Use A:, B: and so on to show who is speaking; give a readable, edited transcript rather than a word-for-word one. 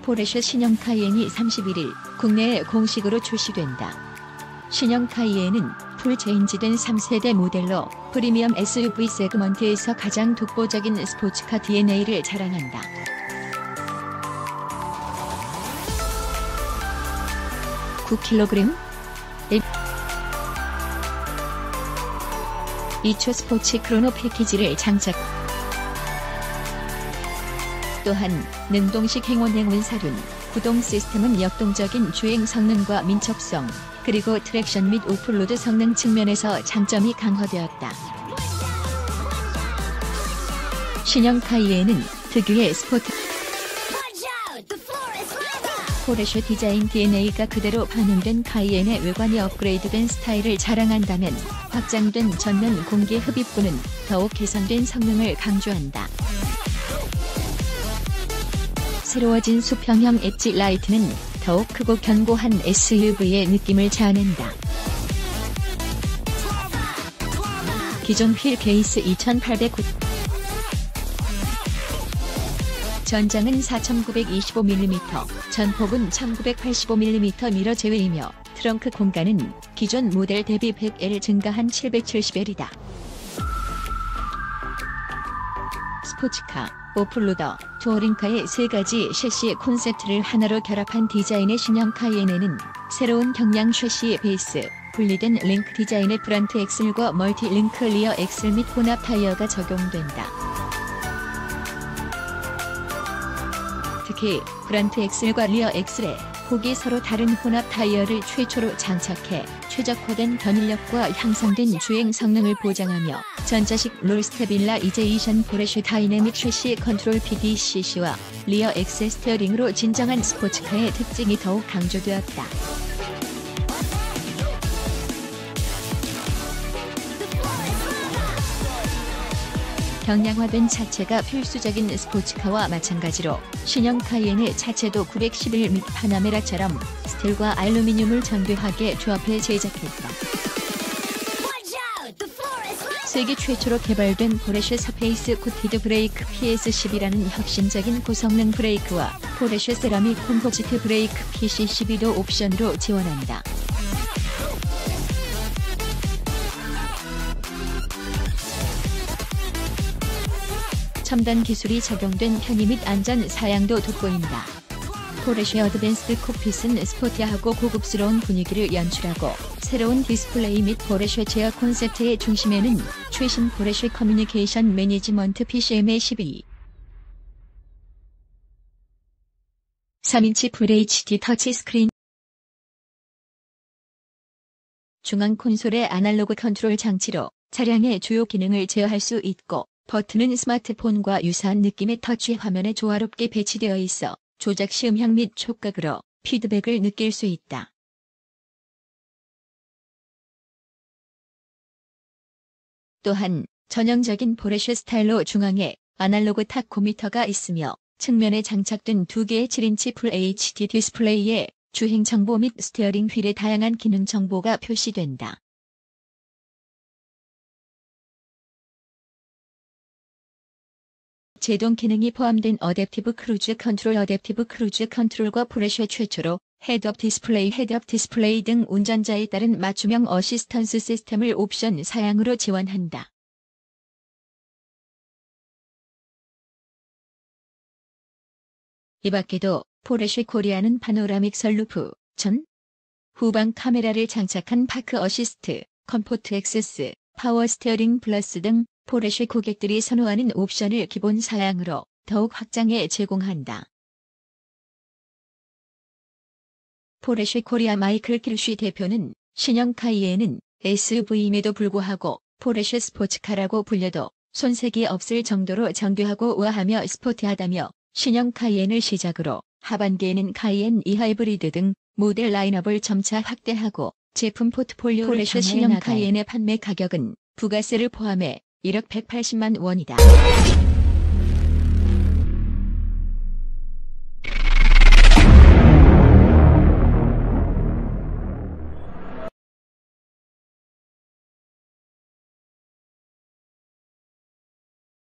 A: 포르쉐 신형 카이엔이 31일 국내에 공식으로 출시된다. 신형 카이엔은 풀 체인지된 3세대 모델로 프리미엄 SUV 세그먼트에서 가장 독보적인 스포츠카 DNA를 자랑한다. (9kg) 2초 스포츠 크로노 패키지를 장착. 또한 능동식 행온 사륜, 구동 시스템은 역동적인 주행 성능과 민첩성, 그리고 트랙션 및 오프로드 성능 측면에서 장점이 강화되었다. 신형 카이엔은 특유의 스포트 포르쉐 디자인 DNA가 그대로 반영된 카이엔의 외관이 업그레이드된 스타일을 자랑한다면 확장된 전면 공기 흡입구는 더욱 개선된 성능을 강조한다. 새로워진 수평형 엣지 라이트는 더욱 크고 견고한 SUV의 느낌을 자아낸다. 기존 휠 베이스 2809 전장은 4925mm, 전폭은 1985mm 미러 제외이며 트렁크 공간은 기존 모델 대비 100L 증가한 770L이다. 스포츠카, 오프로더, touring카의 세 가지 셰시 콘셉트를 하나로 결합한 디자인의 신형 카이엔에는 새로운 경량 셰시 베이스, 분리된 링크 디자인의 프런트 엑셀과 멀티 링크 리어 엑셀 및 혼합 타이어가 적용된다. 특히 프런트 엑셀과 리어 엑셀에 폭이 서로 다른 혼합 타이어를 최초로 장착해 최적화된 견인력과 향상된 주행 성능을 보장하며 전자식 롤 스테빌라이제이션 포르쉐 다이내믹 셰시 컨트롤 PDCC와 리어 엑셀 스티어링으로 진정한 스포츠카의 특징이 더욱 강조되었다. 경량화된 차체가 필수적인 스포츠카와 마찬가지로 신형 카이엔의 차체도 911mm 파나메라처럼 스틸과 알루미늄을 정교하게 조합해 제작했다. 세계 최초로 개발된 포르쉐 서페이스 코티드 브레이크 PS12라는 혁신적인 고성능 브레이크와 포르쉐 세라믹 콤포지트 브레이크 PC12도 옵션으로 지원한다. 첨단 기술이 적용된 편의 및 안전 사양도 돋보인다. 포르쉐 어드밴스드 콕핏은 스포티하고 고급스러운 분위기를 연출하고 새로운 디스플레이 및 포르쉐 제어 콘셉트의 중심에는 최신 포르쉐 커뮤니케이션 매니지먼트 PCM의 12. 3인치 FHD 터치스크린 중앙 콘솔의 아날로그 컨트롤 장치로 차량의 주요 기능을 제어할 수 있고 버튼은 스마트폰과 유사한 느낌의 터치 화면에 조화롭게 배치되어 있어 조작 시 음향 및 촉각으로 피드백을 느낄 수 있다. 또한 전형적인 포르쉐 스타일로 중앙에 아날로그 타코미터가 있으며 측면에 장착된 2개의 7인치 FHD 디스플레이에 주행 정보 및 스티어링 휠의 다양한 기능 정보가 표시된다. 제동 기능이 포함된 어댑티브 크루즈 컨트롤과 포르쉐 최초로 헤드업 디스플레이 등 운전자에 따른 맞춤형 어시스턴스 시스템을 옵션 사양으로 지원한다. 이 밖에도 포르쉐 코리아는 파노라믹 선루프, 전 후방 카메라를 장착한 파크 어시스트, 컴포트 액세스, 파워 스티어링 플러스 등 포르쉐 고객들이 선호하는 옵션을 기본 사양으로 더욱 확장해 제공한다. 포르쉐 코리아 마이클 키르쉬 대표는 신형 카이엔은 SUV임에도 불구하고 포르쉐 스포츠카라고 불려도 손색이 없을 정도로 정교하고 우아하며 스포티하다며 신형 카이엔을 시작으로 하반기에는 카이엔 이하이브리드 등 모델 라인업을 점차 확대하고 제품 포트폴리오를 포르쉐 신형 카이엔의 판매 가격은 부가세를 포함해 1억 180만 원이다.